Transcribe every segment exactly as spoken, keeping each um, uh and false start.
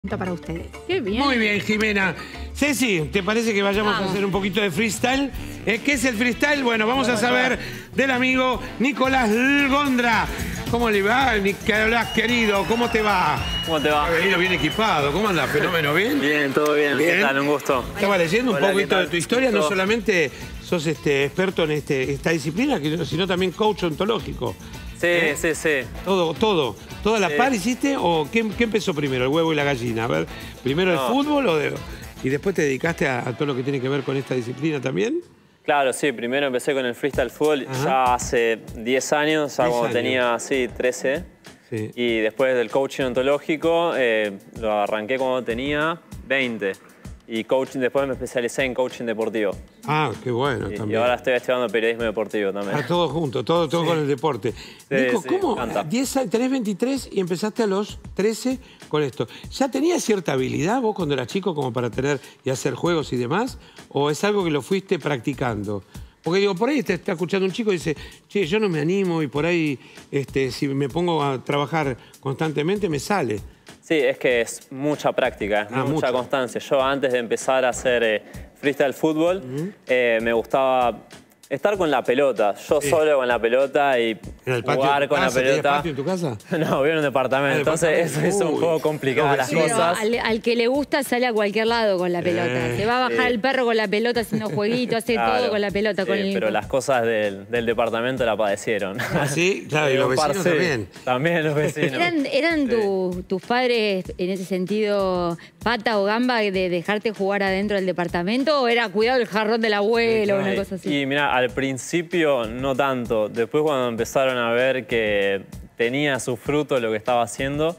Para ustedes. Qué bien. Muy bien, Jimena. Ceci, ¿te parece que vayamos Vamos. a hacer un poquito de freestyle? Eh, ¿Qué es el freestyle? Bueno, vamos a saber del amigo Nicolás Gondra. ¿Cómo le va, Nicolás, querido? ¿Cómo te va? ¿Cómo te va? Ha venido bien equipado. ¿Cómo andás? ¿Fenómeno bien? Bien, todo bien. Bien. ¿Qué tal? Un gusto. Estaba leyendo un Hola, ¿qué poquito tal? de tu historia. No Gusto. solamente sos este, experto en este, esta disciplina, sino también coach ontológico. Sí, ¿Eh? sí, sí. Todo, todo. ¿Toda la Sí. par hiciste o qué, qué empezó primero, el huevo y la gallina? A ver, ¿primero No. el fútbol o de, y después te dedicaste a, a todo lo que tiene que ver con esta disciplina también? Claro, sí. Primero empecé con el freestyle fútbol Ajá. ya hace diez años, ya diez cuando años. tenía, sí, trece. Sí. Y después del coaching ontológico, eh, lo arranqué cuando tenía veinte. Y coaching, después me especialicé en coaching deportivo. Ah, qué bueno Y, y también. ahora estoy estudiando periodismo deportivo también. Ah, todo junto, todo, todo con el deporte. Nico, sí, ¿cómo? me encanta. diez años, tenés veintitrés y empezaste a los trece con esto. ¿Ya tenías cierta habilidad vos cuando eras chico como para tener y hacer juegos y demás? ¿O es algo que lo fuiste practicando? Porque digo, por ahí te está escuchando un chico y dice, che, yo no me animo y por ahí este, si me pongo a trabajar constantemente me sale. Sí, es que es mucha práctica, es Ah, mucha mucho. constancia. Yo antes de empezar a hacer eh, freestyle fútbol, eh, me gustaba estar con la pelota. Yo Sí. solo con la pelota y ¿En el patio jugar de tu con casa? la ¿Tenías pelota. patio en tu casa? No, vivo en un departamento, Ah, entonces departamento. eso hizo un Uy, poco complicadas los las vecinos. Pero cosas. al, al que le gusta sale a cualquier lado con la pelota. Eh, Se va a bajar sí. el perro con la pelota haciendo jueguito, hace Claro. todo con la pelota. Con Sí, el... pero las cosas del, del departamento la padecieron. Ah, sí, claro, y Eh, los un par, vecinos sí. también. También los vecinos. ¿Eran, eran Sí. tu- tus padres en ese sentido pata o gamba de dejarte jugar adentro del departamento o era cuidado el jarrón del abuelo o una Sí. cosa así? Y mira, al principio no tanto. Después cuando empezaron a ver que tenía su fruto lo que estaba haciendo,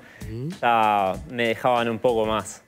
ya me dejaban un poco más.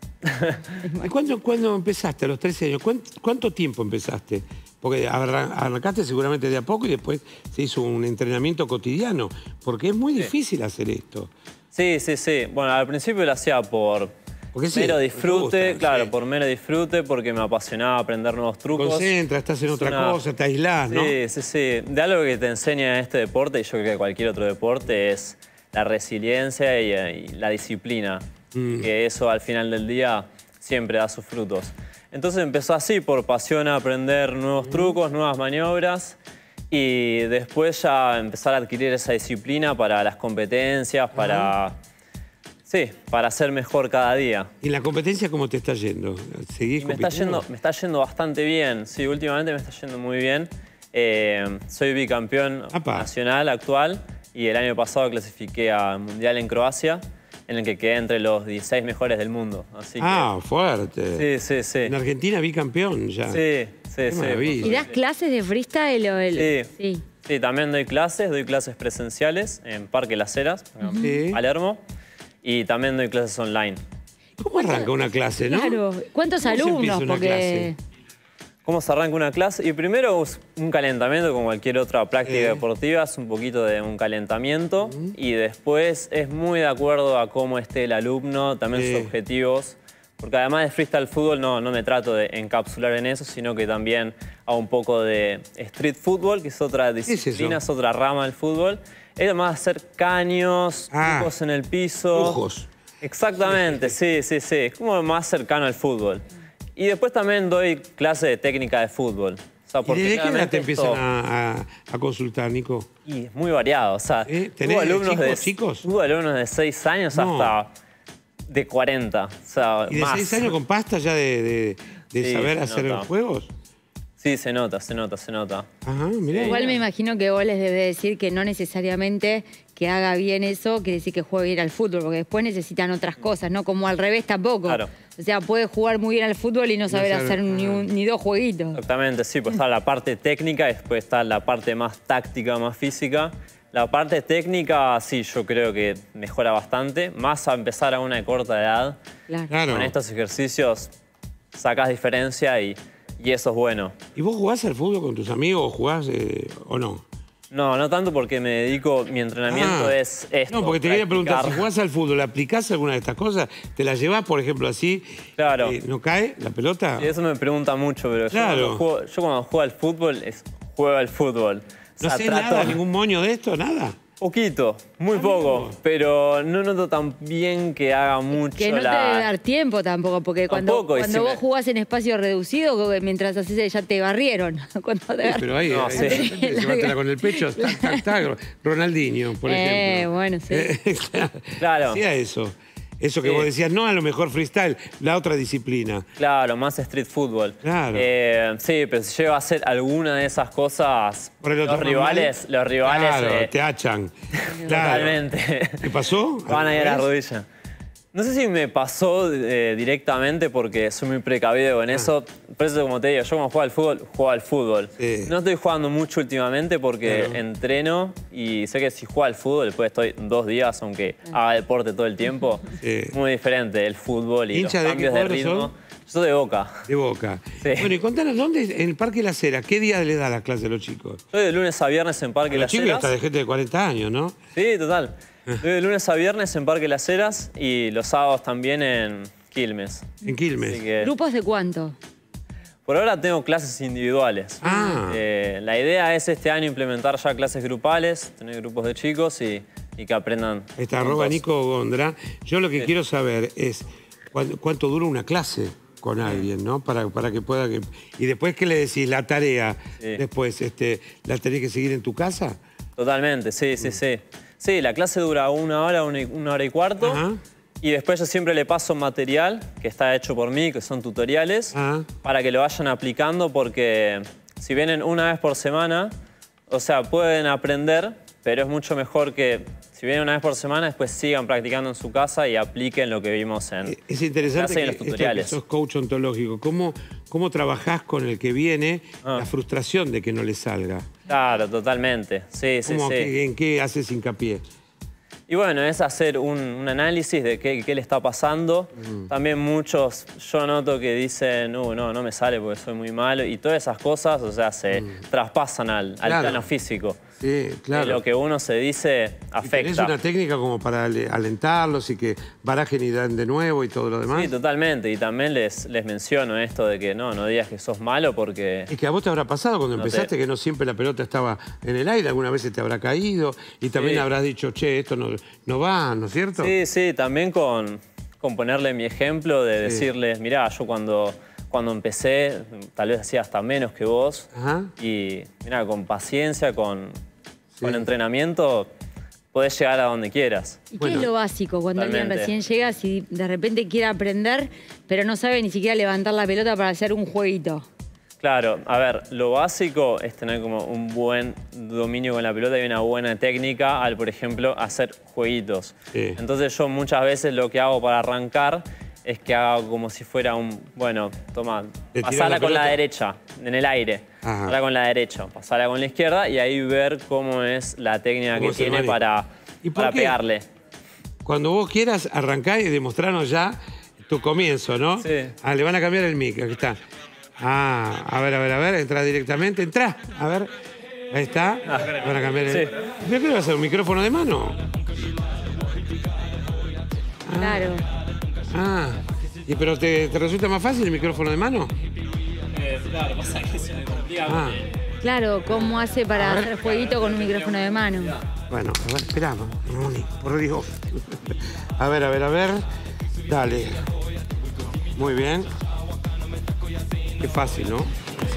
¿Y cuándo, cuándo empezaste? A los trece años. ¿Cuánto, cuánto tiempo empezaste? Porque arran- arrancaste seguramente de a poco y después se hizo un entrenamiento cotidiano. Porque es muy difícil hacer esto. Sí, sí, sí. Bueno, al principio lo hacía por Porque sí, mero te disfrute, gusta, claro, sí. por mero disfrute, porque me apasionaba aprender nuevos Te trucos. concentras, estás en Es otra una- cosa, te aislás, ¿no? Sí, sí, sí. De algo que te enseña este deporte, y yo creo que cualquier otro deporte, es la resiliencia y, y la disciplina. Mm. Que eso al final del día siempre da sus frutos. Entonces empezó así, por pasión a aprender Mm. nuevos trucos, nuevas maniobras. Y después ya empezar a adquirir esa disciplina para las competencias, para... Sí, para ser mejor cada día. ¿Y en la competencia cómo te está yendo? ¿Seguís Y me está, compitiendo? yendo, me está yendo bastante bien. Sí, últimamente me está yendo muy bien. Eh, soy bicampeón Apa. nacional actual y el año pasado clasifiqué al Mundial en Croacia, en el que quedé entre los dieciséis mejores del mundo. Así Ah, fuerte. que, sí, sí, sí. En Argentina bicampeón ya. Sí, sí, Qué sí. maravilla. ¿Y das clases de freestyle o el...? Sí. Sí, también doy clases, doy clases presenciales en Parque Las Heras, Sí. Palermo, y también doy clases online. ¿Cómo arranca una clase, no? Claro. ¿Cuántos ¿Cómo se alumnos? empieza una Porque... ¿Cómo se arranca una clase? Y primero es un calentamiento, como cualquier otra práctica Eh. deportiva, es un poquito de un calentamiento. Y después es muy de acuerdo a cómo esté el alumno, también Sí. sus objetivos. Porque además de freestyle fútbol no, no me trato de encapsular en eso, sino que también hago un poco de street football, que es otra es disciplina, eso? es, otra rama del fútbol. Es más hacer caños, Ah. trucos en el piso. Lujos. Exactamente, sí, sí, sí. Es como más cercano al fútbol. Y después también doy clase de técnica de fútbol. O sea, ¿Y porque desde qué edad claramente te empiezan esto- a, a- a consultar, Nico? Y es muy variado. O sea, ¿Eh? ¿Tenés tuve alumnos chicos, de, chicos? tuve alumnos de seis años No. hasta de cuarenta. O sea, ¿Y de más. seis años con pasta ya de, de- de Sí, saber se hacer nota. juegos? Sí, se nota, se nota, se nota. Ajá, mirá. Igual me imagino que vos les debés decir que no necesariamente que haga bien eso quiere decir que juegue bien al fútbol, porque después necesitan otras cosas, ¿no? Como al revés tampoco. Claro. O sea, puede jugar muy bien al fútbol y no saber saber, hacer ni, un- ni dos jueguitos. Exactamente, sí, pues está la parte técnica y después está la parte más táctica, más física. La parte técnica, sí, yo creo que mejora bastante. Más a empezar a una corta edad. Claro. Claro. Con estos ejercicios sacas diferencia y, y eso es bueno. ¿Y vos jugás al fútbol con tus amigos o jugás eh, o no? No, no tanto porque me dedico, mi entrenamiento Ah. es esto. No, porque te quería preguntar, si practicar. jugás al fútbol, ¿aplicás alguna de estas cosas? ¿Te la llevás, por ejemplo, así? Claro. eh, ¿No cae la pelota? Y eso me pregunta mucho, pero Claro. yo, cuando juego, yo cuando juego al fútbol, es juego al fútbol. O ¿No sea, sé trato- nada, ningún moño de esto, nada? Poquito, muy poco, pero no noto tan bien que haga mucho Que no la... te debe dar tiempo tampoco, porque cuando, Tampoco, y cuando si vos me- jugás en espacio reducido, mientras haces ya te barrieron. Cuando te Sí, barrieron. pero ahí, No, hay sí. gente que se mata con el pecho, tac, tac, tac. Ronaldinho, por Eh, ejemplo. bueno, sí. Claro. Hacía eso. Eso que Sí. vos decías, no a lo mejor freestyle, la otra disciplina. Claro, más street football. Claro. Eh, sí, pero si llego a hacer alguna de esas cosas, Por el los otro rivales, los rivales Claro, eh, te achan. Claro. totalmente. ¿Qué pasó? Van a ir a la ¿Ves? rodilla. No sé si me pasó eh, directamente porque soy muy precavido con eso. Por eso, como te digo, yo cuando juego al fútbol, juego al fútbol. Sí. No estoy jugando mucho últimamente porque Claro. entreno y sé que si juego al fútbol, después estoy dos días, aunque haga deporte todo el tiempo. Sí. Muy diferente el fútbol y los ¿Hincha de qué cambios de cuadro ritmo. sos? Yo soy de Boca. De Boca. Sí. Bueno, y contanos, ¿dónde? En el Parque Las Heras, ¿qué día le da las clases a los chicos? Soy de lunes a viernes en Parque Los Las chicos Heras. hasta de gente de cuarenta años, ¿no? Sí, total. Soy de lunes a viernes en Parque Las Heras y los sábados también en Quilmes. En Quilmes. Así que ¿Grupos de cuánto? por ahora tengo clases individuales. Ah. Eh, la idea es este año implementar ya clases grupales, tener grupos de chicos y, y que aprendan. Ahí está, juntos. arroba Nico Gondra. Yo lo que quiero saber es cuánto, cuánto dura una clase con alguien, ¿no? Para, para que pueda... Que... Y después, ¿qué le decís? La tarea, Sí. después, este, ¿la tenés que seguir en tu casa? Totalmente, sí, Mm. sí, sí. Sí, la clase dura una hora, una, y- una hora y cuarto. Ajá. Y después yo siempre le paso material que está hecho por mí, que son tutoriales, Ah. para que lo vayan aplicando porque si vienen una vez por semana, o sea, pueden aprender, pero es mucho mejor que si vienen una vez por semana, después sigan practicando en su casa y apliquen lo que vimos en Es interesante clase y en que, los esto que tutoriales. sos coach ontológico. ¿Cómo, cómo trabajás con el que viene Ah. la frustración de que no le salga? Claro, totalmente. Sí, sí, ¿Cómo, sí. qué- ¿En qué haces hincapié? Y bueno, es hacer un, un análisis de qué, qué le está pasando. Mm. También muchos, yo noto que dicen, uh, no, no me sale porque soy muy malo. Y todas esas cosas, o sea, se traspasan al, al Claro. plano físico. Sí, Y claro. lo que uno se dice ¿Y tenés afecta. una técnica como para ale- alentarlos y que barajen y dan de nuevo y todo lo demás? Sí, totalmente. Y también les, les menciono esto de que no, no digas que sos malo porque... Es que a vos te habrá pasado cuando No te- empezaste que no siempre la pelota estaba en el aire, algunas veces te habrá caído y también Sí. habrás dicho, che, esto no, no va, ¿no es cierto? Sí, sí, también con, con ponerle mi ejemplo de Sí. decirles, mirá, yo cuando, cuando empecé, tal vez hacía hasta menos que vos. Ajá. Y mirá, con paciencia, con, Sí. con entrenamiento, podés llegar a donde quieras. ¿Y qué Bueno, es lo básico cuando alguien totalmente. recién llega si de repente quiere aprender, pero no sabe ni siquiera levantar la pelota para hacer un jueguito? Claro, a ver, lo básico es tener como un buen dominio con la pelota y una buena técnica al, por ejemplo, hacer jueguitos. Sí. Entonces yo muchas veces lo que hago para arrancar es que hago como si fuera un, bueno, toma, ¿Te tirás pasala la con la pelota? derecha, en el aire. Ajá. Pasala con la derecha, pasala con la izquierda y ahí ver cómo es la técnica ¿Cómo que es el tiene manejo? para, ¿Y por para qué? pegarle. Cuando vos quieras arrancar y demostrarnos ya tu comienzo, ¿no? Sí. Ah, le van a cambiar el mic, aquí está. Ah, a ver, a ver, a ver, entra directamente, entra, a ver. Ahí está. Le van a cambiar el... Sí. ¿Pero qué le va a hacer? ¿Un micrófono de mano? Claro. Ah, ¿y pero te, te resulta más fácil el micrófono de mano? claro, pasa que se me complica. Ah, Claro, ¿cómo hace para hacer jueguito con un micrófono de mano? bueno, a ver, esperá, Moni, por Dios. A ver, a ver, a ver. Dale. Muy bien. Qué fácil, ¿no?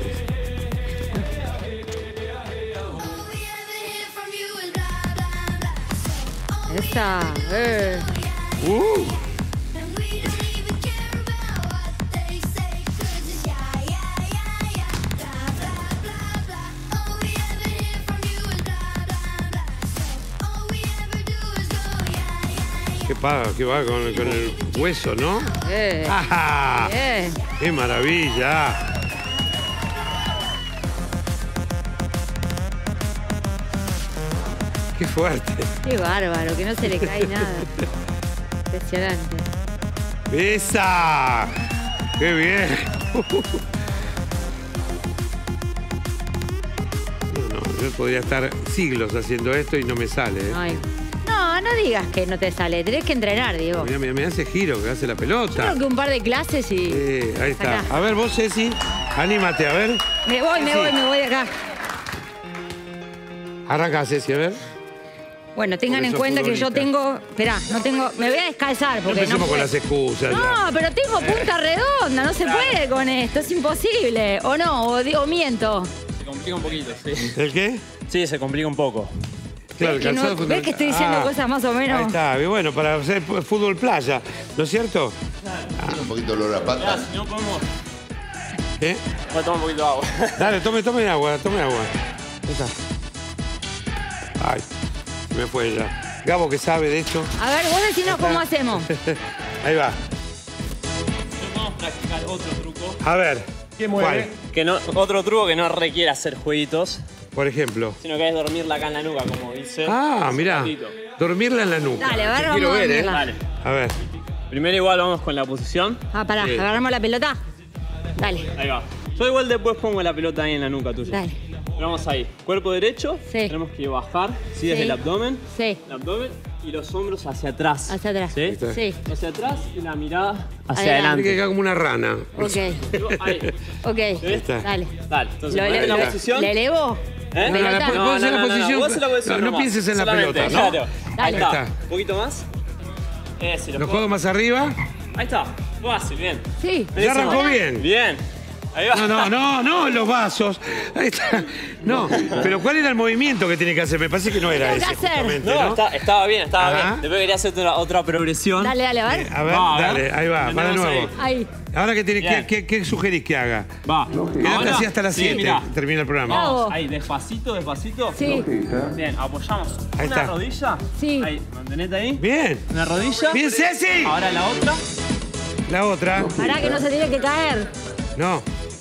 Esa, eh. Uh, qué paga, qué va con, con el hueso, ¿no? Eh. ¡Ah! Bien. ¡Qué maravilla! ¡Qué fuerte! Qué bárbaro, que no se le cae nada. Impresionante. ¡Esa! ¡Qué bien! No, no, yo podría estar siglos haciendo esto y no me sale. ¿eh? Ay. No, no digas que no te sale. Tenés que entrenar, Diego. Mira, mira, me hace giro, que hace la pelota. Creo que un par de clases y... Sí, ahí está. Acá. A ver, vos, Ceci, anímate, a ver. Me voy, me Sí. voy, me voy de acá. Arranca, Ceci, a ver. Bueno, tengan Porque en sos cuenta que yo futbolista. tengo... Esperá, no tengo... Me voy a descalzar No porque empecemos no con puedo. las excusas. No, ya. pero tengo punta redonda, no se puede con esto, es imposible. ¿O no? ¿O digo miento? Se complica un poquito, sí. ¿El qué? Sí, se complica un poco. Claro, ¿Ves que, no- calzado ves que estoy diciendo Ah, cosas más o menos? Ahí está, y bueno, para hacer fútbol playa, ¿no es cierto? Tiene un poquito de olor a pata. si no podemos... ¿Eh? Voy a tomar un poquito de agua. Dale, tome, tome agua, tome agua. Ahí está. Ay, se me fue ya. Gabo, que sabe de esto. A ver, vos decinos cómo hacemos. Ahí va. No podemos practicar otro truco. A ver. ¿Qué mueve? Que no, otro truco que no requiere hacer jueguitos, Por ejemplo. sino que es dormirla acá en la nuca, como dice. Ah, mirá. ratito. Dormirla en la nuca. Dale, a ver, Te vamos quiero a ver, ¿eh? dormirla. Dale. A ver. Primero igual vamos con la posición. Ah, pará, Sí. agarramos la pelota. Dale, Ahí va. Yo igual después pongo la pelota ahí en la nuca tuya. dale. Pero vamos ahí. Cuerpo derecho. Sí. Tenemos que bajar, ¿sí? Desde Sí. el abdomen. Sí, El abdomen y los hombros hacia atrás. hacia atrás. ¿Sí? está. Sí, Hacia atrás y la mirada hacia Adelante. Tiene que adelante. quedar como una rana. ok. Ahí. Ok, está. dale. Dale. Entonces, ¿Lo ponete en ele- la lo- posición. ¿Le elevo? ¿Eh? No, no, la- Pelota. puedes hacer la posición. vos haces la posición No, no nomás. pienses en la Solamente, pelota, ¿no? Claro. Dale. Ahí está. Ahí está. Un poquito más. Ese, lo Los puedo- codos más arriba. Ahí está. Fácil, bien. Sí. Ya arrancó bien. Bien. Ahí va. No, no, no, no, los vasos. Ahí está. No, pero ¿cuál era el movimiento que tiene que hacer? Me parece que no era Tengo que ese, hacer. justamente, No, ¿no? está- estaba bien, estaba Ajá. bien. Después quería hacer otra, otra progresión. Dale, dale, a ver. A ver, Va, a ver. dale, ahí va, va de Tenemos nuevo. Ahí. Ahora que tenés, ¿qué, Bien. qué, qué sugerís que haga? Va. Quédate Ahora, así hasta las sí, siete, mirá. termina el programa. Bravo. Vamos, ahí, despacito, despacito. Sí, Bien, apoyamos Ahí una está. rodilla. Sí. Ahí, mantenete ahí. Bien, Una rodilla. bien, Ceci. Ahora la otra. La otra. pará que no se tiene que caer. No,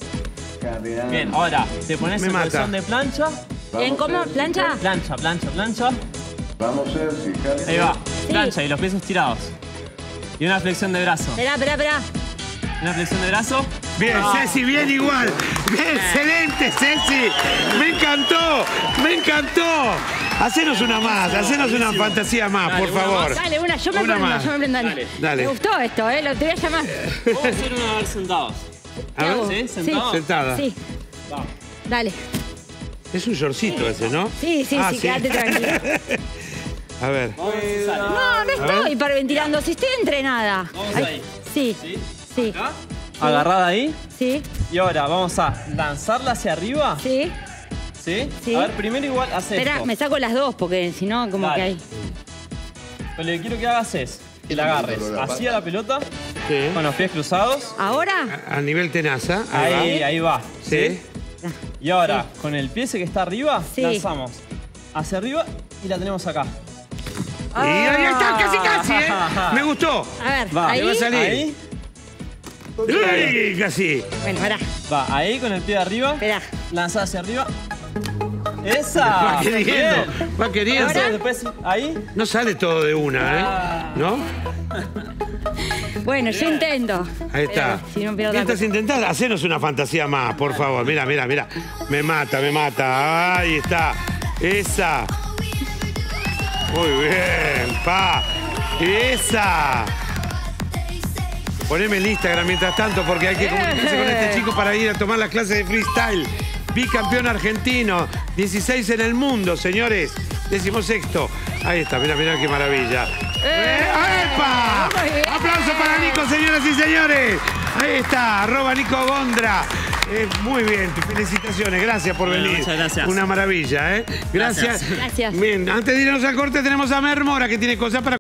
Bien, ahora te pones Me en mata. posición de plancha. ¿En cómo? ¿Plancha? Plancha, plancha, plancha. Vamos a ver si Javi- Ahí va. Sí. Plancha y los pies estirados. Y una flexión de brazo. Esperá, esperá, esperá. Una flexión de brazo. bien, Ah. Ceci, bien igual. Bien, excelente, Ceci. Me encantó, me encantó. Hacenos una más, hacenos una fantasía más, Dale, por una favor. más. Dale, una, yo me Una prendo, más. yo me prendo. Dale. Dale. Me gustó esto, ¿eh? Lo te voy a llamar. Vamos a hacer una vez sentados. A ver, hago? ¿Sí? ¿Sentados? sentada. Sí, Va. dale. Es un shortcito ese, ¿no? Sí, sí, Ah, sí, quédate tranquilo. A ver. Vamos a empezar. No, no estoy hiperventilando, si estoy entrenada. Vamos Ay, ahí. Sí, ¿Sí? sí, Acá. Agarrada ahí. sí, Y ahora vamos a lanzarla hacia arriba. sí. ¿Sí? Sí. A ver, primero igual hace Espera, esto. me saco las dos porque si no, como Dale. que hay. Lo que quiero que hagas es que la agarres Olor a así pata. a la pelota, Sí. con los pies cruzados. ¿Ahora? A nivel tenaza. Ahí, Ahí, va. ahí va. Sí. Y ahora, con el pie ese que está arriba, Sí. lanzamos hacia arriba y la tenemos acá. Y ahí está, casi, casi, ¿eh? Me gustó. A ver, Va, ahí. va a salir. Ahí, Uy, casi. Bueno, pará, va, ahí con el pie de arriba, esperá. lanzada hacia arriba. ¡Esa! Va queriendo, Bien. va queriendo. Entonces, después, ahí. No sale todo de una, Ah. ¿eh? ¿No? Bueno, yo intento. Ahí está. Pero si no pierdo ¿Qué la estás intentando? Hacenos una fantasía más, por favor. Mira, mira, mira. Me mata, me mata. Ahí está. Esa. Muy bien, pa. Esa. Poneme el Instagram mientras tanto porque hay que comunicarse con este chico para ir a tomar las clases de freestyle. Bicampeón argentino, dieciséis en el mundo, señores. Decimosexto. Ahí está, mira, mira qué maravilla. ¡Eh! ¡Epa! Muy bien. Aplauso para Nico, señoras y señores. Ahí está, arroba Nico Gondra. Eh, muy bien, felicitaciones, gracias por Bueno, venir. muchas gracias. Una maravilla, ¿eh? Gracias. Gracias. Gracias. Bien, antes de irnos al corte tenemos a Mer Mora que tiene cosas para...